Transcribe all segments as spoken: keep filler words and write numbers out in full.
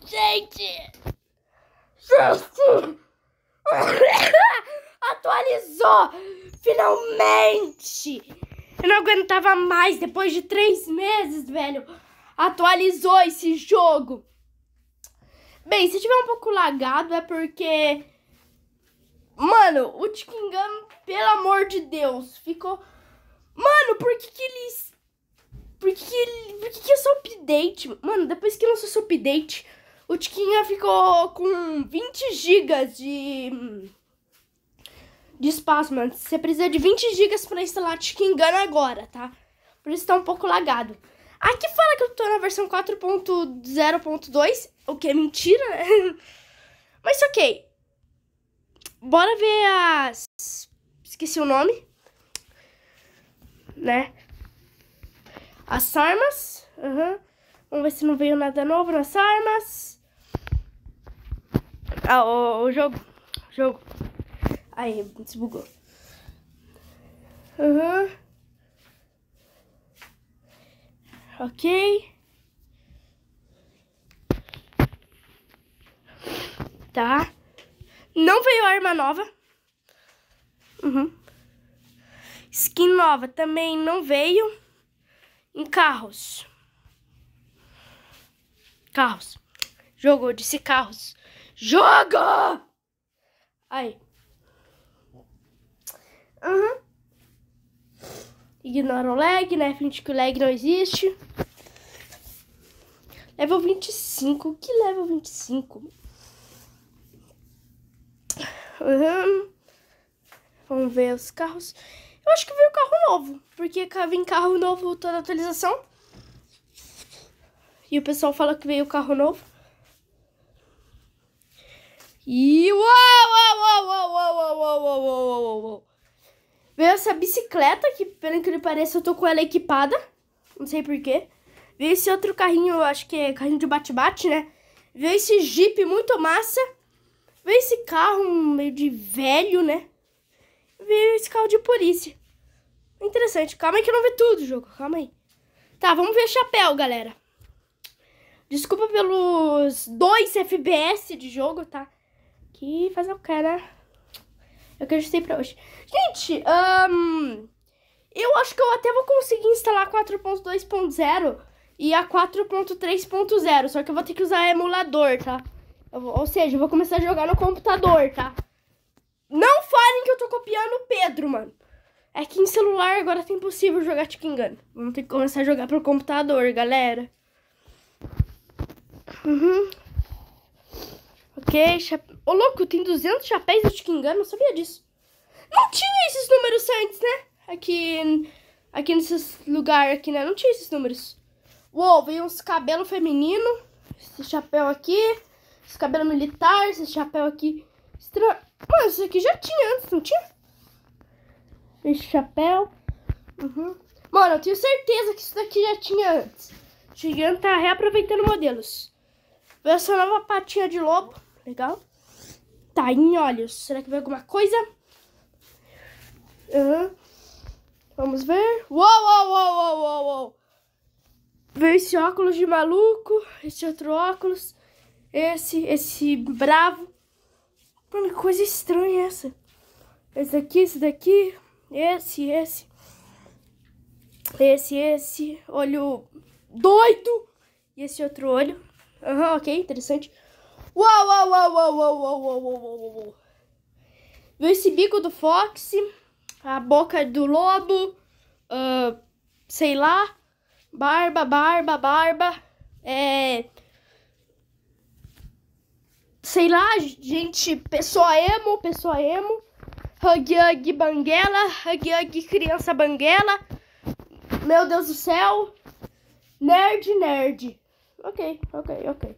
gente! Gente! Atualizou! Finalmente! Eu não aguentava mais depois de três meses, velho. Atualizou esse jogo. Bem, se tiver um pouco lagado é porque... Mano, o Chicken Gun, pelo amor de Deus, ficou... Mano, por que que eles... Por que que, por que que esse update... Mano, depois que lançou esse update, o Chicken Gun ficou com vinte gigas de... De espaço, mano. Você precisa de vinte gigas pra instalar Chicken Gun agora, tá? Por isso tá um pouco lagado. Aqui fala que eu tô na versão quatro ponto zero ponto dois, o que é mentira, né? Mas ok. Bora ver as... Esqueci o nome. Né? As armas. Uhum. Vamos ver se não veio nada novo nas armas. Ah, o, o jogo. O jogo. Aí, desbugou. Uhum. Ok. Tá. Não veio arma nova. Uhum. Skin nova também não veio. Em carros. Carros. Jogo, eu disse carros. Jogo! Aí. Uhum. Ignora o lag, né? Finge que o lag não existe. Level vinte e cinco. O que level vinte e cinco? Uhum. Vamos ver os carros. Eu acho que veio carro novo. Porque vem carro novo toda atualização. E o pessoal fala que veio carro novo. E uau, uau, uau, uau, uau, uau, uau, uau, uau, uau. Veio essa bicicleta, que pelo que parece eu tô com ela equipada. Não sei porquê. Veio esse outro carrinho, acho que é carrinho de bate-bate, né? Veio esse Jeep muito massa. Veio esse carro meio de velho, né? Veio esse carro de polícia. Interessante. Calma aí que eu não vi tudo, jogo. Calma aí. Tá, vamos ver chapéu, galera. Desculpa pelos dois F P S de jogo, tá? Que fazer o cara... Eu que ajustei pra hoje. Gente, um, eu acho que eu até vou conseguir instalar quatro ponto dois ponto zero e a quatro ponto três ponto zero. Só que eu vou ter que usar emulador, tá? Eu vou, ou seja, eu vou começar a jogar no computador, tá? Não falem que eu tô copiando o Pedro, mano. É que em celular agora tá impossível jogar Chicken Gun. Vamos ter que começar a jogar pelo computador, galera. Uhum. Ok, chape... Ô, louco, tem duzentos chapéus do Chicken Gun, não sabia disso. Não tinha esses números antes, né? Aqui, aqui nesses lugares aqui, né? Não tinha esses números. Uou, veio uns cabelos femininos. Esse chapéu aqui. Esse cabelo militar, esse chapéu aqui. Estranho. Mano, isso aqui já tinha antes, não tinha? Esse chapéu. Uhum. Mano, eu tenho certeza que isso daqui já tinha antes. O Chicken tá reaproveitando modelos. Veio essa nova patinha de lobo. Legal. Tá, em olhos. Será que veio alguma coisa? Uhum. Vamos ver. Uou, uou, uou, uou, uou, uou. Veio esse óculos de maluco. Esse outro óculos. Esse, esse bravo. Mano, que coisa estranha essa. Esse daqui, esse daqui. Esse, esse. Esse, esse. Olho doido. E esse outro olho. Aham, uhum, ok, interessante. Uau, uau, uau, uau, uau, uau, uau, uau, uau. Viu esse bico do Fox. A boca do lobo. Uh, sei lá. Barba, barba, barba. É... Sei lá, gente. Pessoa emo, pessoa emo. Hug, hug, banguela. Hug, hug, criança banguela. Meu Deus do céu. Nerd, nerd. Ok, ok, ok.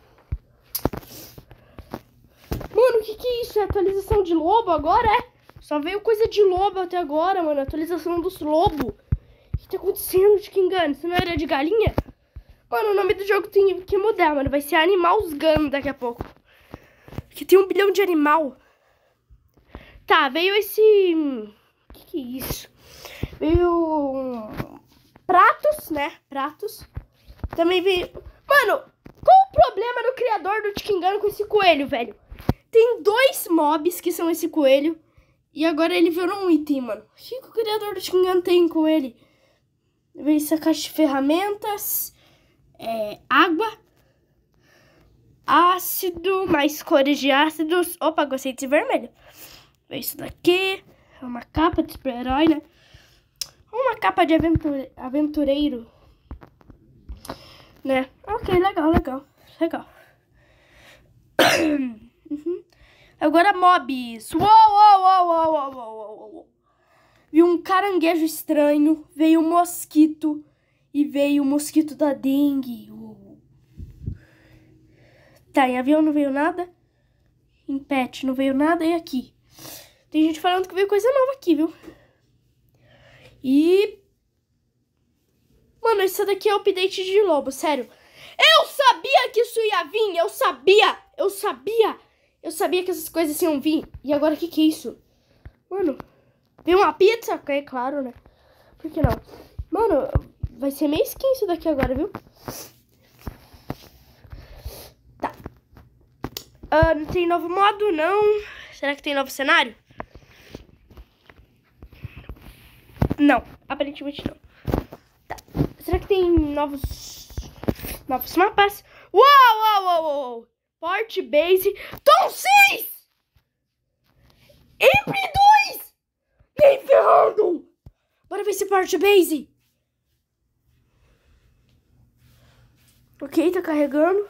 Mano, o que que é isso? É atualização de lobo agora, é? Só veio coisa de lobo até agora, mano. Atualização dos lobos. O que tá acontecendo, Chicken Gun? Isso não era de galinha? Mano, o nome do jogo tem que mudar, mano. Vai ser Animals Gun daqui a pouco. Porque tem um bilhão de animal. Tá, veio esse... O que que é isso? Veio... Pratos, né? Pratos. Também veio... Mano, qual o problema do criador criador do Chicken Gun com esse coelho, velho. Tem dois mobs que são esse coelho. E agora ele virou um item, mano. O que, que o criador do Chicken Gun tem com ele? Ver essa caixa de ferramentas. É, água. Ácido, mais cores de ácidos. Opa, gostei desse vermelho. Ver isso daqui. É uma capa de super-herói, né? Uma capa de aventure... aventureiro. Né? Ok, legal, legal. Legal. Uhum. Agora mobs. Uou, uou, uou, uou, uou, uou, uou. Vi um caranguejo estranho. Veio um mosquito. E veio o mosquito da dengue. Uou. Tá, em avião não veio nada. Em pet não veio nada. E aqui? Tem gente falando que veio coisa nova aqui, viu? E... Mano, esse daqui é o update de lobo, sério. Eu sabia que isso ia vir. Eu sabia. Eu sabia. Eu sabia que essas coisas iam vir. E agora, o que que é isso? Mano, veio uma pizza? Ok, claro, né? Por que não? Mano, vai ser meio skin isso daqui agora, viu? Tá. Uh, não tem novo modo, não. Será que tem novo cenário? Não, aparentemente não. Tá. Será que tem novos... Novos mapas? Uou, uou, uou, uou. Port Base. Tom seis! Empre dois! Nem ferrando! Bora ver esse Port Base. Ok, tá carregando.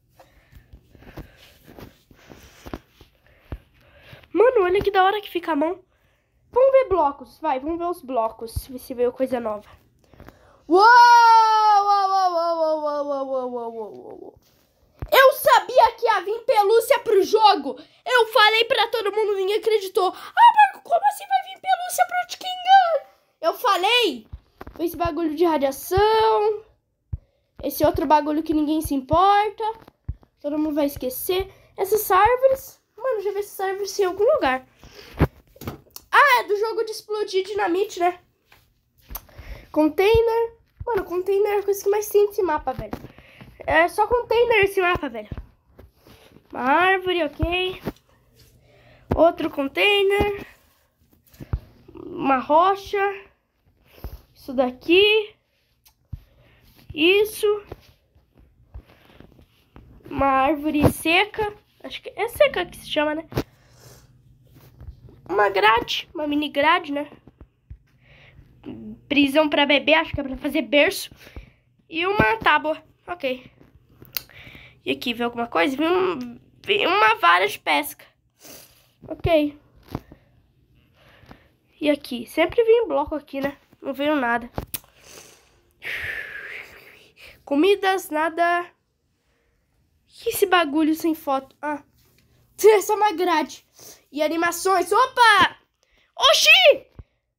Mano, olha que da hora que fica a mão. Vamos ver blocos, vai, vamos ver os blocos. Ver se veio coisa nova. Uou, uou, uou, uou, uou, uou, uou, uou, uou, uou. Eu sabia que ia vir pelúcia pro jogo. Eu falei pra todo mundo, ninguém acreditou. Ah, Marco, como assim vai vir pelúcia pro Chicken Gun? Eu falei. Esse bagulho de radiação. Esse outro bagulho que ninguém se importa. Todo mundo vai esquecer. Essas árvores. Mano, já vi essas árvores em algum lugar. Ah, é do jogo de explodir dinamite, né? Container. Mano, container é a coisa que mais tem nesse mapa, velho. É só container esse mapa, velho. Uma árvore, ok. Outro container. Uma rocha. Isso daqui. Isso. Uma árvore seca. Acho que é seca que se chama, né? Uma grade. Uma mini grade, né? Prisão pra bebê. Acho que é pra fazer berço. E uma tábua. Ok. E aqui, vê alguma coisa? Vi, um, vi uma vara de pesca. Ok. E aqui? Sempre vi em bloco aqui, né? Não veio nada. Comidas, nada. Que esse bagulho sem foto? Ah. É só uma grade. E animações. Opa! Oxi!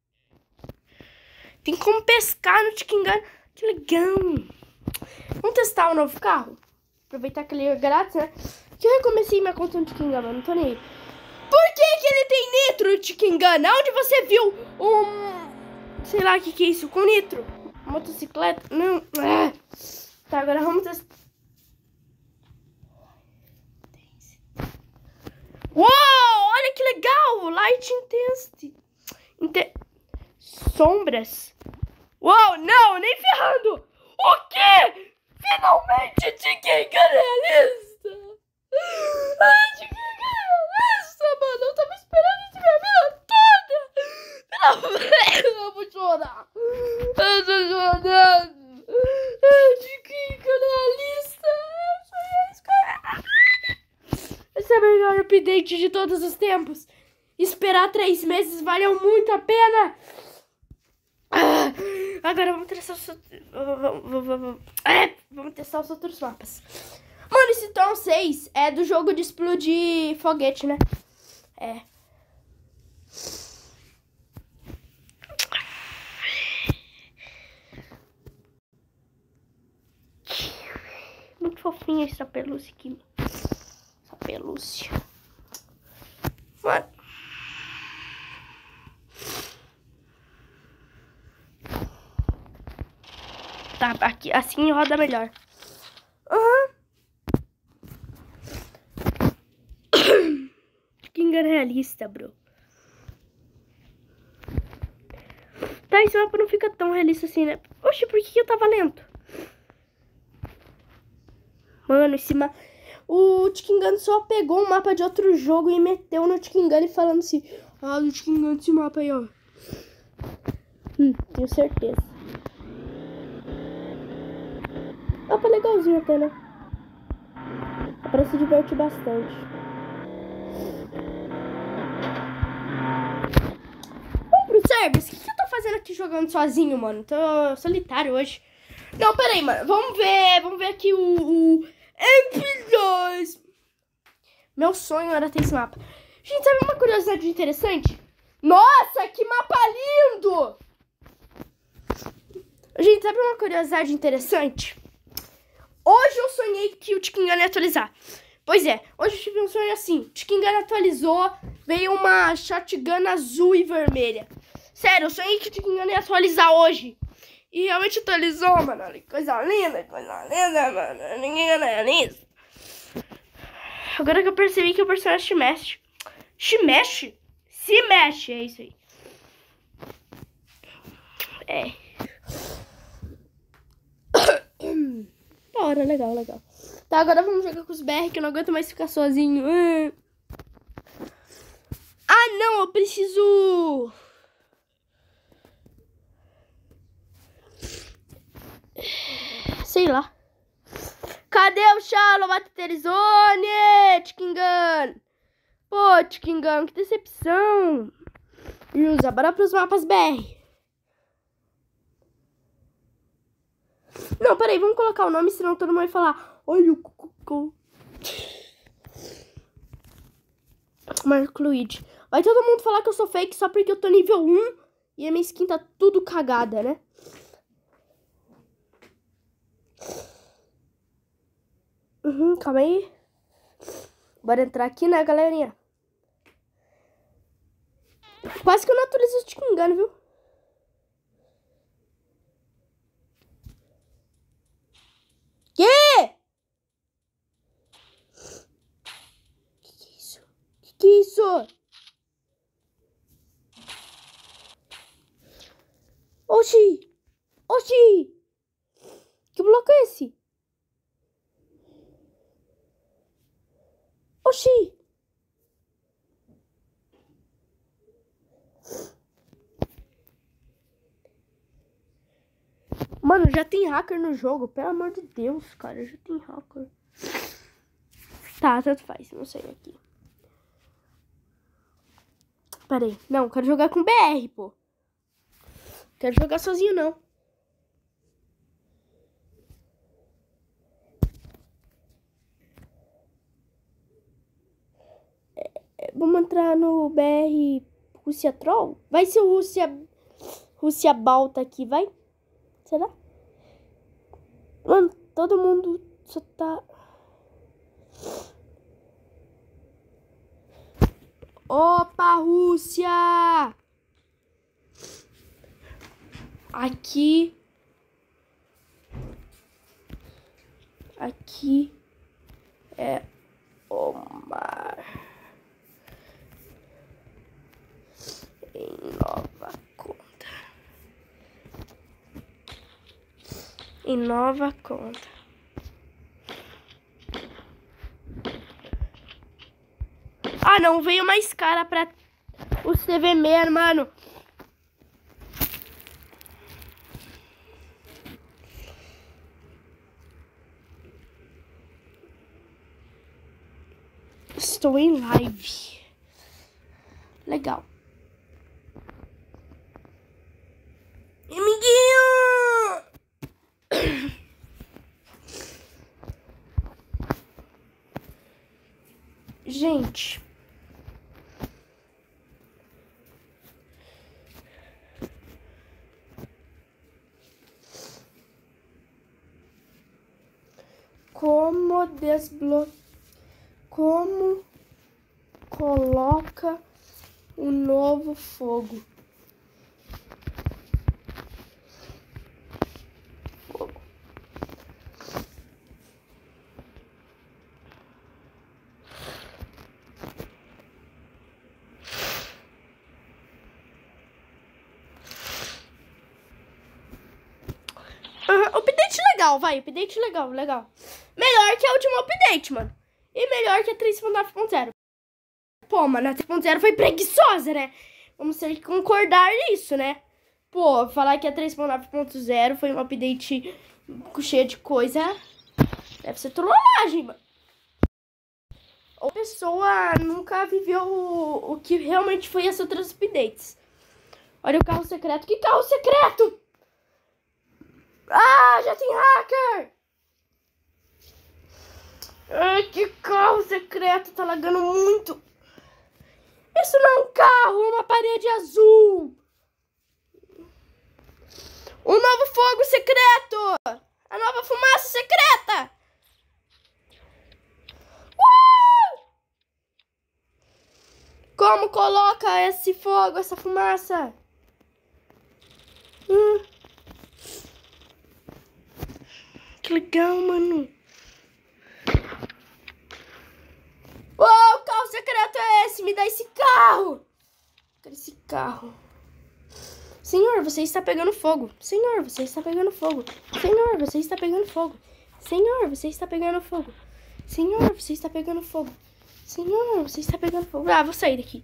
Tem como pescar no Chicken Gun. Que legal. Vamos testar o novo carro? Aproveitar que ele é grátis, né? Que eu recomecei minha conta no Chicken Gun, mas não tô nem aí. Por que que ele tem nitro, Chicken Gun? Onde você viu um... Sei lá o que que é isso, com nitro? Motocicleta? Não. Ah. Tá, agora vamos testar. Uou, olha que legal. Light Intensity. Inte... Sombras. Uou, não, nem ferrando. O quê? Finalmente, Chicken Gun realista! Ai, Chicken Gun realista, mano! Eu tava esperando isso minha vida toda! Finalmente! Eu vou chorar! Eu tô chorando! Ai, Chicken Gun realista! Esse é o melhor update de todos os tempos! Esperar três meses valeu muito a pena! Ah, agora vamos testar os outros... É, vamos testar os outros mapas. Mano, esse Tom seis é do jogo de explodir foguete, né? É. Muito fofinha essa pelúcia aqui. Essa pelúcia. Mano. Tá, aqui, assim roda melhor. Uhum. Gun realista, bro. Tá, esse mapa não fica tão realista assim, né? Oxe, por que, que eu tava lento? Mano, esse mapa... O Chicken Gun só pegou um mapa de outro jogo e meteu no Chicken Gun e falando assim... Ah, do Chicken Gun esse mapa aí, ó. Hum, tenho certeza. Mapa legalzinho até, né? Dá pra se divertir bastante. Vamos pro service? O que, que eu tô fazendo aqui jogando sozinho, mano? Tô solitário hoje. Não, peraí, mano. Vamos ver. Vamos ver aqui o... o... M P dois. Meu sonho era ter esse mapa. Gente, sabe uma curiosidade interessante? Nossa, que mapa lindo! Gente, sabe uma curiosidade interessante? Hoje eu sonhei que o Chicken Gun ia atualizar. Pois é, hoje eu tive um sonho assim. O Chicken Gun atualizou, veio uma shotgun azul e vermelha. Sério, eu sonhei que o Chicken Gun ia atualizar hoje. E realmente atualizou, mano. Coisa linda, coisa linda, mano. Ninguém ganha nisso. Agora que eu percebi que o personagem se mexe. Se mexe? Se mexe, é isso aí. É. Bora, legal, legal. Tá, agora vamos jogar com os B R, que eu não aguento mais ficar sozinho. Ah, não, eu preciso... Sei lá. Cadê o Shallow Waterizone? Chicken Gun. Pô, Chicken Gun, que decepção. Usa, bora pros mapas B R. Não, peraí, vamos colocar o nome, senão todo mundo vai falar. Olha o cucu. Marco Luigi. Vai todo mundo falar que eu sou fake só porque eu tô nível um e a minha skin tá tudo cagada, né? Uhum, calma aí. Bora entrar aqui, né, galerinha? Quase que eu não atualizo o Chicken Gun, viu? Que? Que que é isso? Que que é isso? Oxi! Oxi! Que bloco é esse? Oxi! Mano, já tem hacker no jogo. Pelo amor de Deus, cara. Já tem hacker. Tá, tanto faz. Não sei aqui. Pera aí. Não, quero jogar com B R, pô. Quero jogar sozinho, não. É, é, vamos entrar no B R Rússia Troll? Vai ser o Rússia... Rússia Balta aqui, vai? Será? Mano, todo mundo só tá... Opa, Rússia! Aqui... Aqui... É... O mar... Em nova conta. Em nova conta. Ah, não. Veio mais cara pra o C V mesmo, mano. Estou em live. Legal. Amiguinho! Gente. Como desbloquear? Como coloca o novo fogo? Fogo. legal, vai. Update legal, legal. Melhor que a última update, mano. E melhor que a três ponto nove ponto zero. Pô, mano, a três ponto zero foi preguiçosa, né? Vamos ter que concordar nisso, né? Pô, falar que a três ponto nove ponto zero foi um update cheio de coisa deve ser trollagem, mano. A pessoa nunca viveu o, o que realmente foi as outras updates. Olha o carro secreto. Que carro secreto? Ah, já tem hacker! Ai, que carro secreto. Tá lagando muito. Isso não é um carro, é uma parede azul. Um novo fogo secreto. A nova fumaça secreta. Uh! Como coloca esse fogo, essa fumaça? Hum. Que legal, mano. Oh, o carro secreto é esse? Me dá esse carro. Quero esse carro. Senhor, você está pegando fogo. Senhor, você está pegando fogo. Senhor, você está pegando fogo. Senhor, você está pegando fogo. Senhor, você está pegando fogo. Senhor, você está pegando fogo. Ah, vou sair daqui.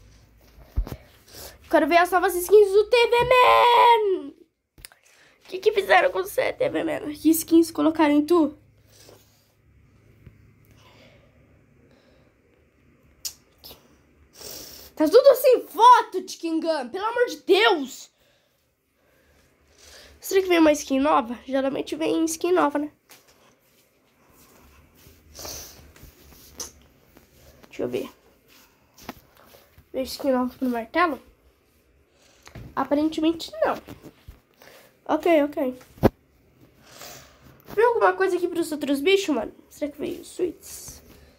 Quero ver as novas skins do T V Man. O que que fizeram com você, T V Man? Que skins colocaram em tu? Tá tudo sem foto, Chicken Gun. Pelo amor de Deus. Será que vem uma skin nova? Geralmente vem skin nova, né? Deixa eu ver. Vejo skin nova pro martelo? Aparentemente não. Ok, ok. Veio alguma coisa aqui pros outros bichos, mano? Será que veio sweets?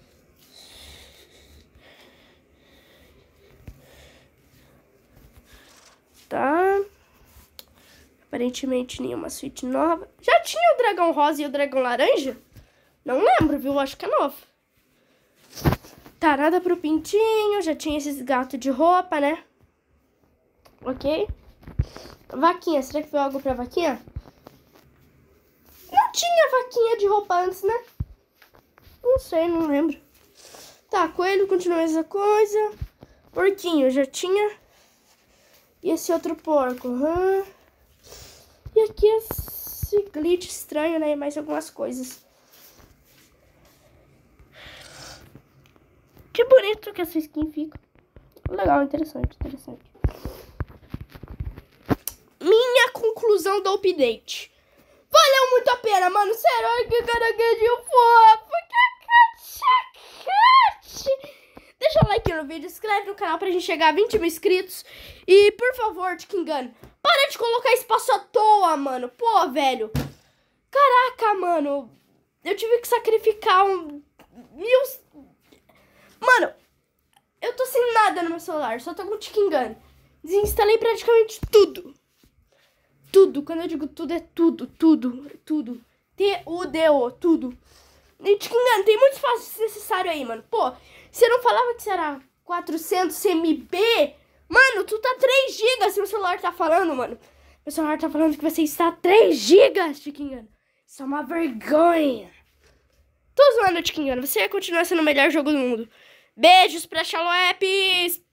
Tá. Aparentemente nenhuma suíte nova. Já tinha o dragão rosa e o dragão laranja? Não lembro, viu? Acho que é novo. Tá, nada pro pintinho. Já tinha esses gatos de roupa, né? Ok. Vaquinha. Será que foi algo pra vaquinha? Não tinha vaquinha de roupa antes, né? Não sei, não lembro. Tá, coelho continua a mesma coisa. Porquinho, já tinha. E esse outro porco? Uhum. E aqui esse glitch estranho, né? E mais algumas coisas. Que bonito que essa skin fica. Legal, interessante, interessante. Minha conclusão do update. Valeu muito a pena, mano. Sério, olha que caraquinho fofo. Deixa o like no vídeo, inscreve no canal pra gente chegar a vinte mil inscritos. E, por favor, Chicken Gun, para de colocar espaço à toa, mano. Pô, velho. Caraca, mano. Eu tive que sacrificar um... Mil... Mano, eu tô sem nada no meu celular. Só tô com o Chicken Gun. Desinstalei praticamente tudo. Tudo. Quando eu digo tudo, é tudo. Tudo. Tudo. T U D O. Tudo. E, Chicken Gun, tem muito espaço necessário aí, mano. Pô, você não falava que será quatrocentos M B? Mano, tu tá três gigas. Seu celular tá falando, mano. Meu celular tá falando que você está três gigas, Chicken Gun. Isso é uma vergonha. Tô zoando, Chicken Gun. Você continua sendo o melhor jogo do mundo. Beijos pra Xaloepes.